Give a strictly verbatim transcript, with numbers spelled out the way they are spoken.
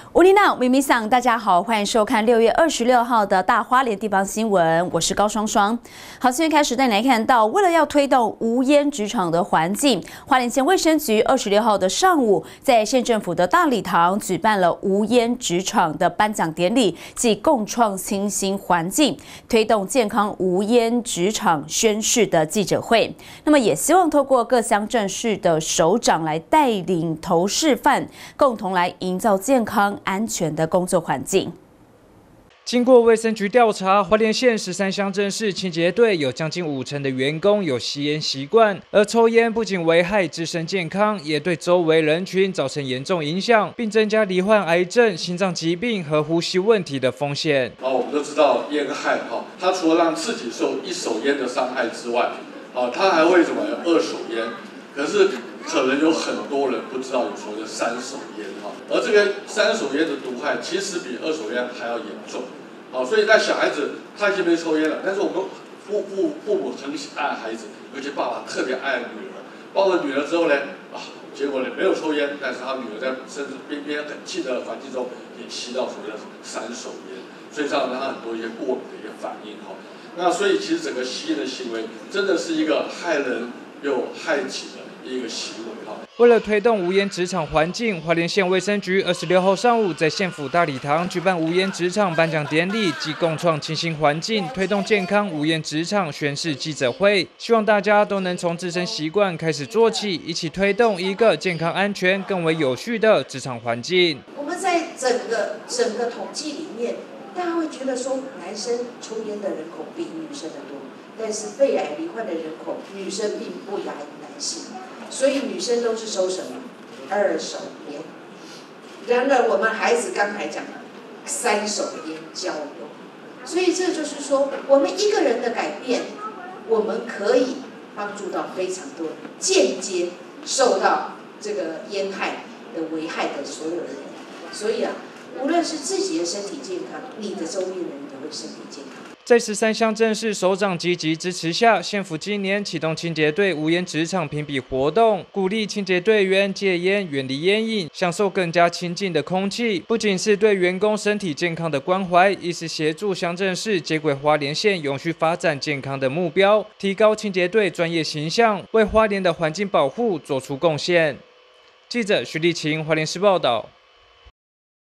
乌尼娜、咪咪桑，大家好，欢迎收看六月二十六号的大花莲地方新闻，我是高双双。好，新闻开始带你来看到，为了要推动无烟职场的环境，花莲县卫生局二十六号的上午，在县政府的大礼堂举办了无烟职场的颁奖典礼暨共创清新环境、推动健康无烟职场宣誓的记者会。那么，也希望透过各乡镇市的首长来带领头示范，共同来营造健康安全的工作环境。 经过卫生局调查，花莲县十三乡镇市清洁队有将近五成的员工有吸烟习惯，而抽烟不仅危害自身健康，也对周围人群造成严重影响，并增加罹患癌症、心脏疾病和呼吸问题的风险。 啊，我们都知道烟害哈，它除了让自己受一手烟的伤害之外，啊，它还会什么二手烟？可是可能有很多人不知道有所谓的三手烟哈，而这个三手烟的毒害其实比二手烟还要严重。好，所以在小孩子他已经没抽烟了，但是我们父父父母很爱孩子，尤其爸爸特别爱女儿，抱了女儿之后呢，啊，结果呢没有抽烟，但是他女儿在甚至边边很近的环境中也吸到所谓的三手烟，所以这样让他很多一些过敏的一个反应哈。那所以其实整个吸烟的行为真的是一个害人又害己的一个行为哈。 为了推动无烟职场环境，花莲县卫生局二十六号上午在县府大礼堂举办无烟职场颁奖典礼及共创清新环境、推动健康无烟职场宣誓记者会，希望大家都能从自身习惯开始做起，一起推动一个健康、安全、更为有序的职场环境。 我们在整个整个统计里面，大家会觉得说，男生抽烟的人口比女生的多，但是肺癌罹患的人口，女生并不亚于男性。所以女生都是抽什么？二手烟。然而我们孩子刚才讲了三手烟交友，所以这就是说，我们一个人的改变，我们可以帮助到非常多间接受到这个烟害的危害的所有的人。所以啊，无论是自己的身体健康，你的周边人也会身体健康。 在十三乡镇市首长积极支持下，县府今年启动清洁队无烟职场评比活动，鼓励清洁队员戒烟、远离烟瘾，享受更加清净的空气。不仅是对员工身体健康的关怀，亦是协助乡镇市接轨花莲县永续发展健康的目标，提高清洁队专业形象，为花莲的环境保护做出贡献。记者徐立晴，花莲市报道。